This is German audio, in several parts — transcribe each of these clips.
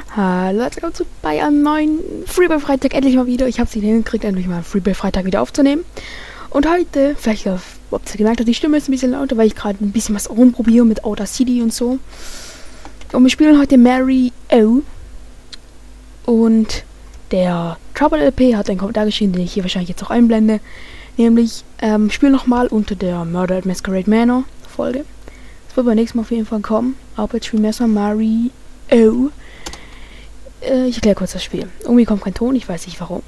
Hallo, herzlich willkommen bei einem neuen Freebuy Freitag endlich mal wieder. Ich habe es nicht hingekriegt, endlich mal Freebuy Freitag wieder aufzunehmen. Und heute, vielleicht habt ihr gemerkt, die Stimme ist ein bisschen lauter, weil ich gerade ein bisschen was rumprobiere mit Audacity und so. Und wir spielen heute Mario. Und der Trouble LP hat einen Kommentar geschrieben, den ich hier wahrscheinlich jetzt auch einblende. Nämlich, spiel nochmal unter der Murder at Masquerade Manor Folge. Das wird beim nächsten Mal auf jeden Fall kommen. Aber jetzt spielen wir erstmal Mario. Ich erkläre kurz das Spiel. Irgendwie kommt kein Ton, ich weiß nicht warum.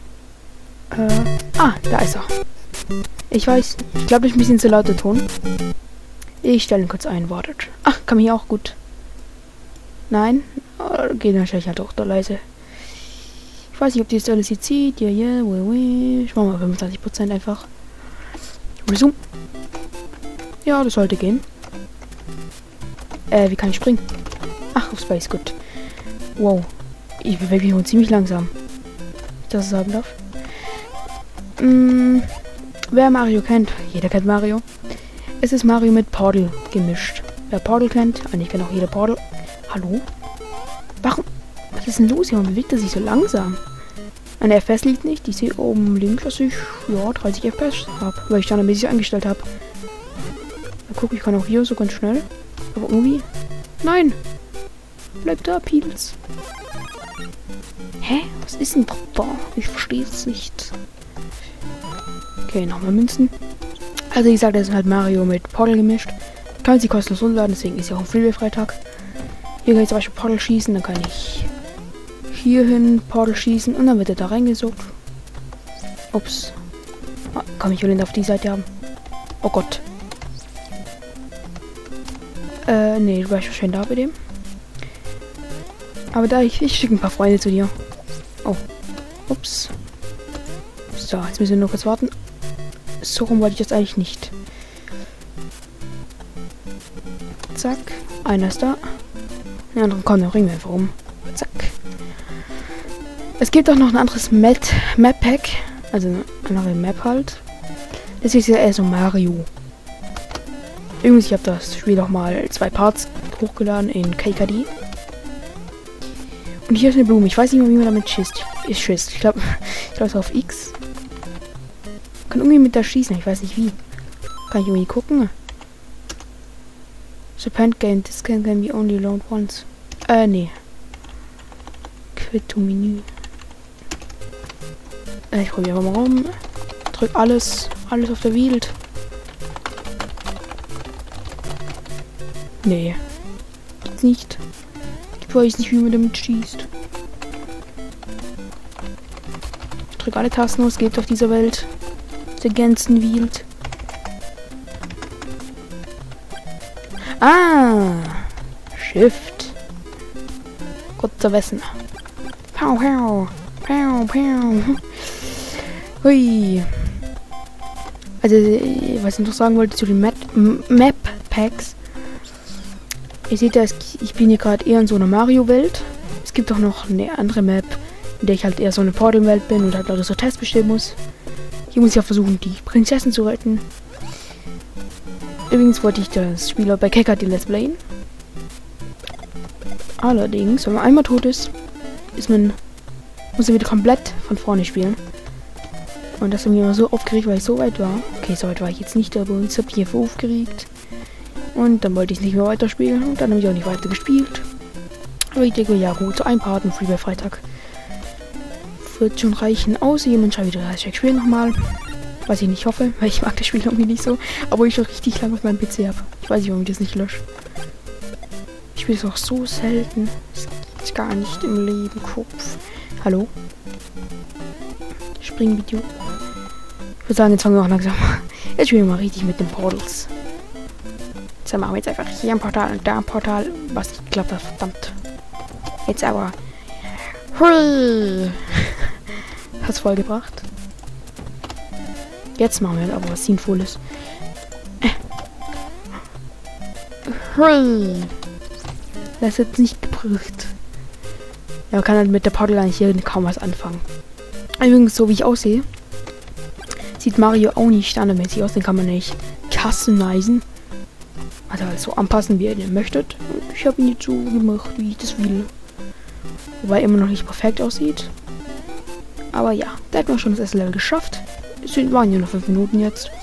Da ist er. Ich weiß, ich glaube, das ist ein bisschen zu lauter Ton. Ich stelle ihn kurz ein, wartet. Ach, kann man hier auch gut. Nein? Geht wahrscheinlich halt auch da leise. Ich weiß nicht, ob die das alles jetzt sieht. Ja, ich mache mal 25% einfach. Resume. Ja, das sollte gehen. Wie kann ich springen? Ach, auf Space, gut. Wow. Ich bewege mich ziemlich langsam. Das sagen darf. Wer Mario kennt, jeder kennt Mario. Es ist Mario mit Portal gemischt. Wer Portal kennt, eigentlich kennt auch jeder Portal. Hallo? Warum? Was ist denn los hier? Warum bewegt er sich so langsam? An der FPS liegt nicht. Ich sehe oben links, dass ich 30 FPS habe, weil ich standardmäßig eingestellt habe. Mal gucken, ich kann auch hier so ganz schnell. Aber irgendwie. Nein! Bleib da, Peebles. Hä? Was ist denn da? Ich verstehe es nicht. Okay, nochmal Münzen. Also wie gesagt, das ist halt Mario mit Portal gemischt. Kann sie kostenlos runterladen, deswegen ist ja auch ein Freeway-Freitag. Hier kann ich zum Beispiel Portal schießen, dann kann ich hierhin Portal schießen und dann wird er da reingesucht. Ups. Kann ich Jolene auf die Seite haben? Oh Gott. Nee, du warst wahrscheinlich da bei dem. Aber da, ich schicke ein paar Freunde zu dir. Oh. Ups. So, jetzt müssen wir nur kurz warten. So rum wollte ich das eigentlich nicht. Zack. Einer ist da. Der andere kommt, dann ringen wir einfach rum. Zack. Es gibt auch noch ein anderes Map-Pack. Also eine andere Map halt. Das ist ja eher so Mario. Übrigens, ich habe das Spiel auch mal 2 Parts hochgeladen in KKD. Und hier ist eine Blume. Ich weiß nicht mehr, wie man damit schießt. Ich glaube, es ist auf X. Kann irgendwie mit da schießen. Ich weiß nicht wie. Kann ich irgendwie gucken? Serpent game. This can be only loaned once. Nee. Quit to Menü. Ich probiere einfach mal rum. Drück alles auf der Welt. Nee. Gibt's nicht. Ich weiß nicht, wie man damit schießt. Ich drücke alle Tasten, was geht auf dieser Welt. Der ganzen Welt. Ah! Shift. Gott zu wissen. Pow, pow. Pow, pow. Hui. Also, was ich noch sagen wollte zu den Map-Packs. Ihr seht ja, ich bin hier gerade eher in so einer Mario-Welt. Es gibt auch noch eine andere Map, in der ich halt eher so eine Portal-Welt bin und halt lauter so Tests bestimmen muss. Hier muss ich auch versuchen, die Prinzessin zu retten. Übrigens wollte ich das Spiel bei KKD Let's Playen. Allerdings, wenn man einmal tot ist, muss man wieder komplett von vorne spielen. Und das hat mich immer so aufgeregt, weil ich so weit war. Okay, so weit war ich jetzt nicht, aber jetzt habe ich hier aufgeregt. Und dann wollte ich nicht mehr weiterspielen. Und dann habe ich auch nicht weiter gespielt. Aber ich denke, ja gut, so ein Part und Freebuy Freitag wird schon reichen. Außer jemand schreibt wieder, ich spiele nochmal. Was ich nicht hoffe, weil ich mag das Spiel irgendwie nicht so. Aber ich schon richtig lange auf meinem PC habe. Ich weiß nicht, warum ich das nicht lösche. Ich spiele es auch so selten. Das gibt's gar nicht im Leben. Kopf. Hallo? Springvideo. Ich würde sagen, jetzt fangen wir auch langsam. Jetzt spielen wir mal richtig mit den Portals. Jetzt machen wir jetzt einfach hier ein Portal und da ein Portal. Was nicht geklappt hat, verdammt. Jetzt aber. Hui. Hat's voll gebracht. Jetzt machen wir aber was Sinnvolles. Hui. Das ist jetzt nicht gebraucht. Ja, man kann halt mit der Portal eigentlich hier kaum was anfangen. Übrigens, so wie ich aussehe, sieht Mario auch nicht standardmäßig aus. Den kann man nicht customizen. Also halt so anpassen, wie ihr den möchtet. Ich habe ihn jetzt so gemacht, wie ich das will. Wobei immer noch nicht perfekt aussieht. Aber ja, da hätten wir schon das erste Level geschafft. Es waren ja noch 5 Minuten jetzt.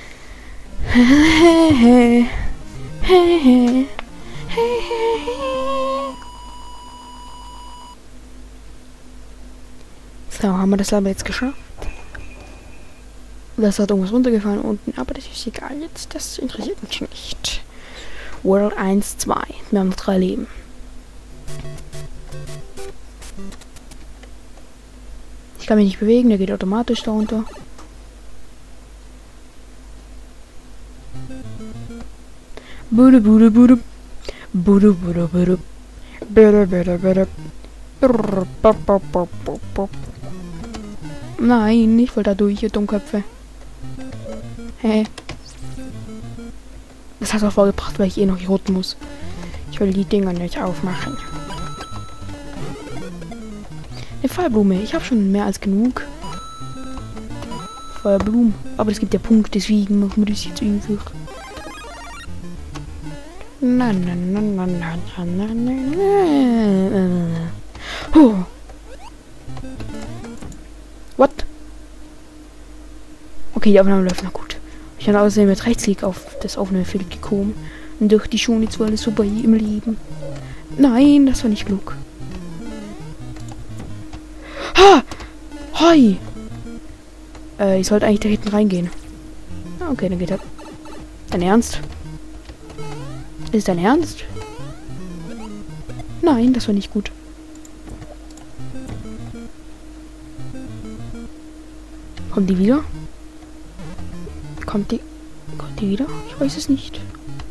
So, haben wir das Level jetzt geschafft. Das hat irgendwas runtergefallen unten, aber das ist egal jetzt. Das interessiert mich nicht. World 1, 2. Wir haben noch 3 Leben. Ich kann mich nicht bewegen, der geht automatisch da runter. Bude, bude, bude. Bude, bude, bude. Bude, bude, bude. Nein, ich wollte da durch, ihr Dummköpfe. Hey. Das hat auch vorgebracht, weil ich eh noch hier roten muss. Ich will die Dinger nicht aufmachen. Eine Feuerblume. Ich habe schon mehr als genug. Feuerblumen. Aber es gibt ja Punkte, deswegen machen wir das jetzt einfach. Na, na, na, na, na, na, na, na. Oh. What? Okay, die Aufnahme läuft noch gut. Ich habe außerdem mit Rechtsklick auf das Aufnahmefeld gekommen. Und durch die schon jetzt war alles super im Leben. Nein, das war nicht klug. Ha! Hoi! Ich sollte eigentlich da hinten reingehen. Okay, dann geht er. Dein Ernst? Ist dein Ernst? Nein, das war nicht gut. Kommt die wieder? Kommt die wieder? Ich weiß es nicht.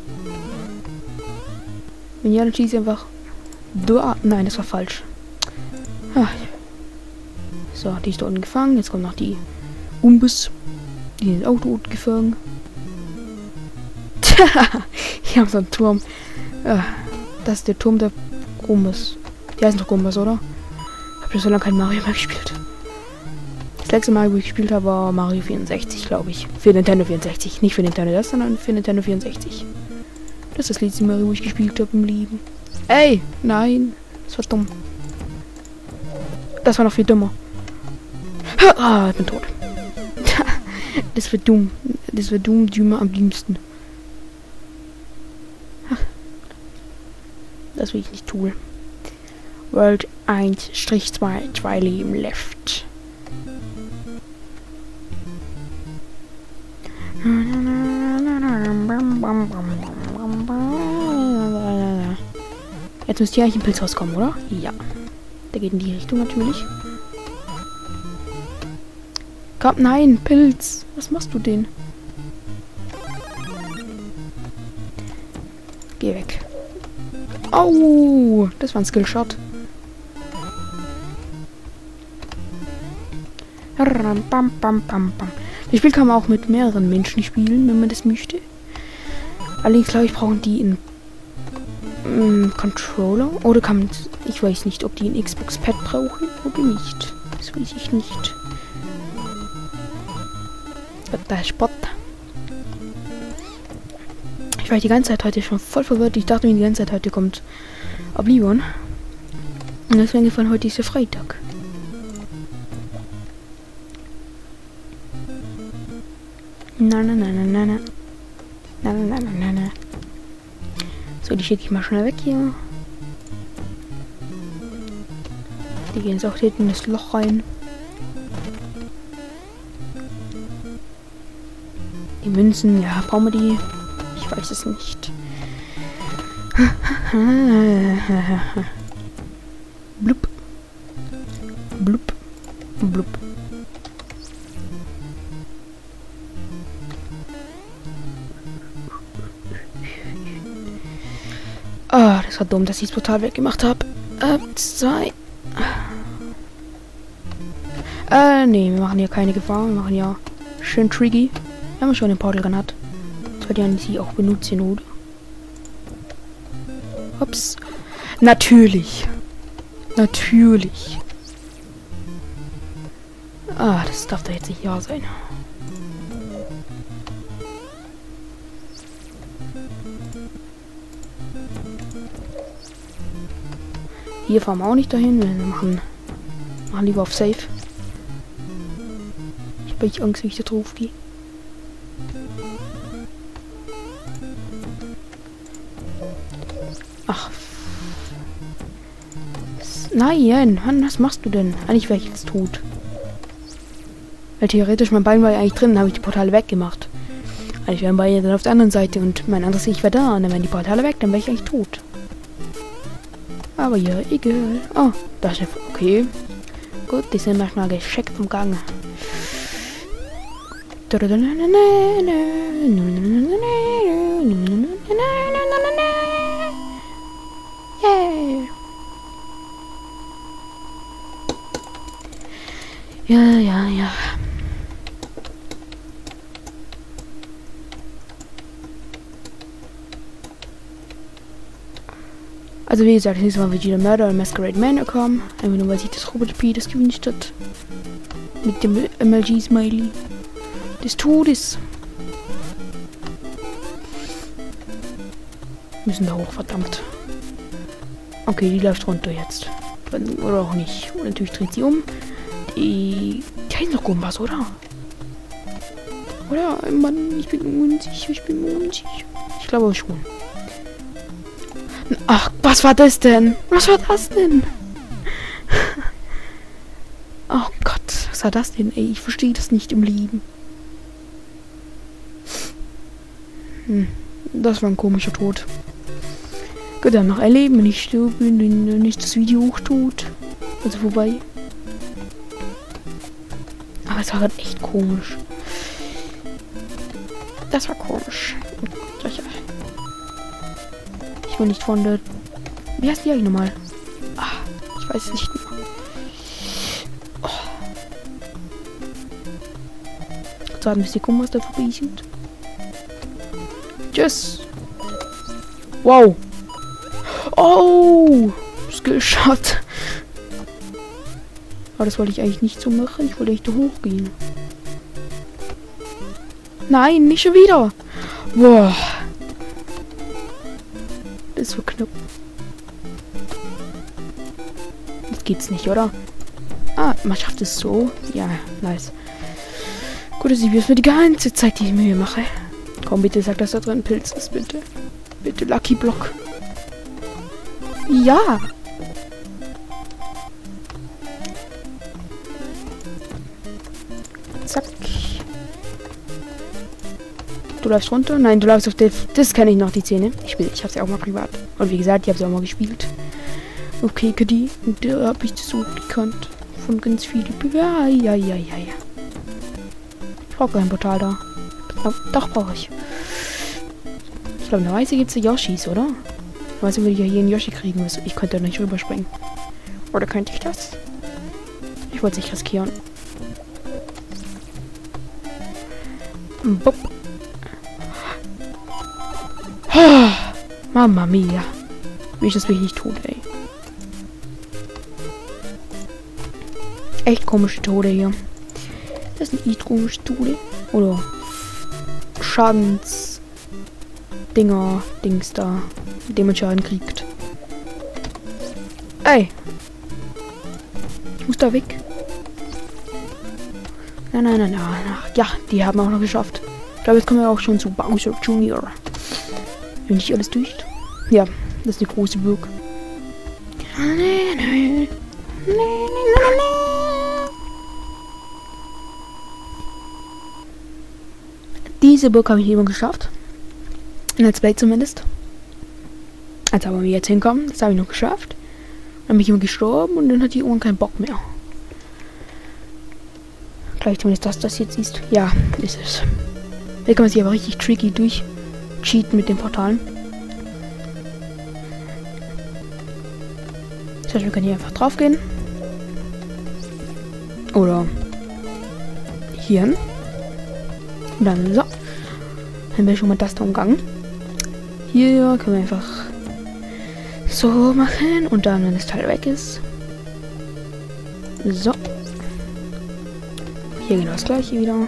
Wenn ja, dann schieße ich einfach. Nein, das war falsch. Ah. So, die ist da unten gefangen. Jetzt kommt noch die Umbus. Die sind auch tot gefangen. Hier haben so einen Turm. Das ist der Turm der Gumbus. Die heißen doch Gumbus, oder? Ich habe schon so lange kein Mario mehr gespielt. Das letzte Mal, wo ich gespielt habe, war Mario 64, glaube ich. Für Nintendo 64. Nicht für Nintendo das, sondern für Nintendo 64. Das ist das letzte Mal, wo ich gespielt habe im Leben. Ey! Nein! Das war dumm. Das war noch viel dümmer. Ah, ich bin tot. Das wird dumm. Das wird dumm, dümmer am dümmsten. Das will ich nicht tun. World 1-2, 2 Leben left. Jetzt müsste hier eigentlich ein Pilz rauskommen, oder? Ja. Der geht in die Richtung natürlich. Komm, nein, Pilz. Was machst du denn? Geh weg. Au, das war ein Skillshot. Das Spiel kann man auch mit mehreren Menschen spielen, wenn man das möchte. Allerdings glaube ich, brauchen die einen Controller. Oder kann man, ich weiß nicht, ob die ein Xbox-Pad brauchen oder nicht. Das weiß ich nicht. Der Spott. Ich war die ganze Zeit heute schon voll verwirrt. Ich dachte mir die ganze Zeit, heute kommt Oblivion. Und deswegen gefallen, heute ist ja Freitag. Na na na na na na. Na na na na na. So, die schicke ich mal schnell weg hier. Die gehen jetzt auch hinten in das Loch rein. Die Münzen, ja, brauchen wir die? Ich weiß es nicht. Blub. Blub. Blub. Ah, das war dumm, dass ich das Portal weggemacht habe. 2. Nee, wir machen hier keine Gefahr. Wir machen ja schön tricky. Wir haben schon den Portal Gun hat. Sollte ja sie auch benutzen, oder? Ups. Natürlich. Natürlich. Ah, das darf doch jetzt nicht wahr sein. Hier fahren wir auch nicht dahin. Wir machen lieber auf Safe. Ich habe echt Angst, wenn ich da drauf gehe. Ach. Nein, Mann, was machst du denn? Eigentlich wäre ich jetzt tot. Weil theoretisch mein Bein war ja eigentlich drin, habe ich die Portale weggemacht. Eigentlich wären beide dann auf der anderen Seite und mein anderes Ich wäre da. Und dann wären die Portale weg, dann wäre ich eigentlich tot. Aber ja, egal. Oh, das ist okay. Gut, die sind manchmal geschickt am Gang. Yeah. Ja. Also wie gesagt, nächstes Mal wird wieder Murder und Masquerade Manor kommen. Einfach nur, weil sich das Robert P. das gewünscht hat. Mit dem MLG-Smiley. Des Todes. Müssen da hoch, verdammt. Okay, die läuft runter jetzt. Oder auch nicht. Und natürlich dreht sie um. Die heißt noch Gumbas, oder? Oder? Mann, ich bin unsicher. Ich glaube schon. Ach, was war das denn? Was war das denn? Oh Gott, was war das denn? Ey, ich verstehe das nicht im Leben. Das war ein komischer Tod. Gut, dann noch erleben, wenn ich sterbe, wenn nicht das Video hochtut. Also vorbei. Aber es war halt echt komisch. Das war komisch. Ja. Ich will nicht von der... Wie heißt die eigentlich nochmal? Ah, ich weiß es nicht mehr. Oh. Jetzt warten, bis die Gumbas da vorbei sind. Tschüss. Wow. Oh. Skillshot. Aber das wollte ich eigentlich nicht so machen. Ich wollte echt da hochgehen. Nein, nicht schon wieder. Boah. Das ist so knapp. Das geht's nicht, oder? Ah, man schafft es so. Ja, nice. Gut, dass ich mir die ganze Zeit die Mühe mache. Komm, bitte sag, dass da drin ein Pilz ist, bitte. Bitte, Lucky Block. Ja. Zack. Du läufst runter? Nein, du läufst auf der... Das kenne ich noch, die Szene. Ich habe sie auch mal privat. Und wie gesagt, ich habe sie auch mal gespielt. Okay, Kadi. Und da habe ich das so gekannt. Von ganz vielen. Ja. Ich brauche kein Portal da. Oh, doch, brauche ich. Ich glaube, in der Weise gibt es Yoshis, oder? Ich weiß nicht, würde ich ja hier einen Yoshi kriegen müssen. Ich könnte da nicht rüberspringen. Oder könnte ich das? Ich wollte es nicht riskieren. Bup. Mama mia. Wie ich das wirklich nicht tut, ey. Echt komische Tode hier. Das sind echt komische Tode. Oder Schadens... Dings da. Mit dem man Schaden kriegt. Ey. Ich muss da weg. Nein. Ja, die haben wir auch noch geschafft. Ich glaube, jetzt kommen wir auch schon zu Bowser Jr. Wenn nicht alles durch. Ja, das ist eine große Burg. Diese Burg habe ich immer geschafft. In Let's Play zumindest. Als aber wir jetzt hinkommen, das habe ich noch geschafft. Dann bin ich immer gestorben und dann hat die Ohren keinen Bock mehr. Gleich zumindest das jetzt ist. Ja, ist es. Hier kann man sich aber richtig tricky durchcheaten mit den Portalen. Das heißt, wir können hier einfach drauf gehen. Oder hier hin. Und dann so. Dann bin ich schon mal das da umgangen. Hier können wir einfach so machen. Und dann, wenn das Teil weg ist. So. Hier genau das gleiche wieder.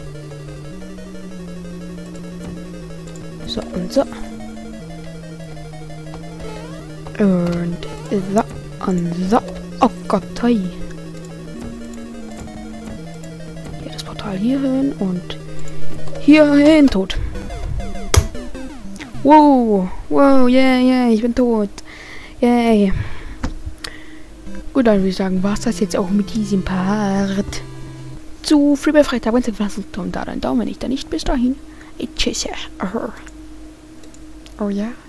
So und so. Und so. Und so. Oh Gott, hey. Hier das Portal hier hin und hier hin. Tot. Wow. Wow, yeah, ich bin tot. Yay. Gut, dann würde ich sagen, war es das jetzt auch mit diesem Part. Zu Freebie Freitag, wenn es etwas ist, da einen Daumen, wenn nicht, dann nicht. Bis dahin. Tschüss. Oh ja.